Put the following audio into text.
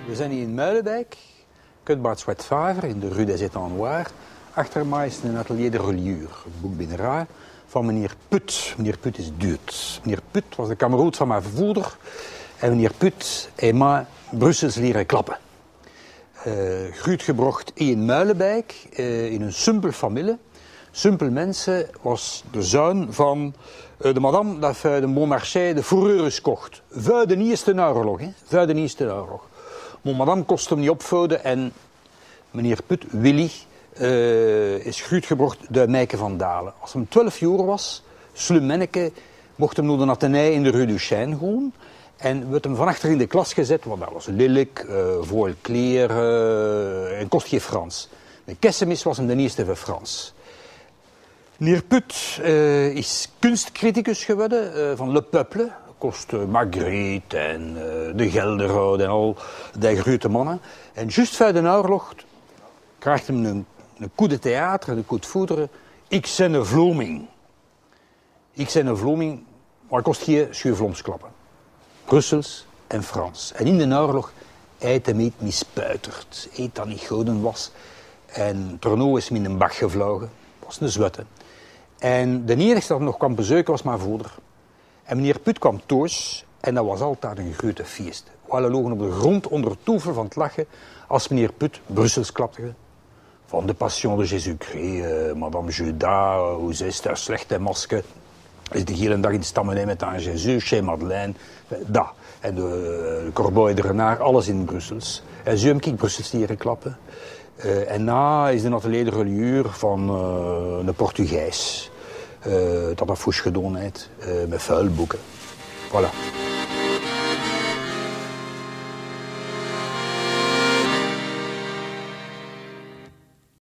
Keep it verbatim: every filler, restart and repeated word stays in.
We zijn hier in Muilenwijk, Kutbaard Zwetvaver, in de Rue des Étendoirs. Achter mij is een atelier de reliure, een boek binnen van meneer Put. Meneer Put is Duits. Meneer Put was de kameroet van mijn voeder. En meneer Put heeft mij Brussels leren klappen. Uh, grootgebracht in Muilenwijk, uh, in een simpel familie. Simpel mensen was de zoon van uh, de madame dat uit de Bonmarché de fourrures kocht. Voor de Eerste Oorlog, hè? Voor de Eerste Oorlog. Maar madame kost hem niet opvoeden en meneer Put, Willy, uh, is grootgebracht door Meike van Dalen. Als hij twaalf jaar was, slum manneke, mocht hem naar de Athenée in de Rue du Chêne gaan. En werd hem van achter in de klas gezet, want dat was lelijk, uh, vol kleren uh, en kost geen Frans. De Kessemis was hem de eerste van Frans. Meneer Put uh, is kunstcriticus geworden uh, van Le Peuple. Kost uh, Magritte en uh, de Gelderhout en al die grote mannen. En juist voor de oorlog krijgt hem een, een coup de theater, een coup de foudre. Ik ben een Vloming. Ik ben een Vloming, maar kost geen schuurvlomsklappen. Brussels en Frans. En in de oorlog eet hem niet mispuiterd. Eet dat niet gouden was. En Torno is hem in een bak gevlogen. Was een zwette. En de enige dat hem nog kwam bezoeken was mijn vader. En meneer Put kwam thuis en dat was altijd een grote feest. We alle logen op de grond onder het toevel van het lachen als meneer Put Brussels klapte. Van de Passion de Jésus-Christ, uh, Madame Judas, hoe ze is daar slecht en masker. Is de hele dag in de stammenij met aan Jésus, chez Madeleine, dat. En de, de Corbeau de Renard, alles in Brussels. En zo heb ik Brussels leren klappen. Uh, en na is de atelier de reliure van uh, een Portugees. Uh, dat dat fouche gedaan heeft, uh, met vuilboeken. Voilà.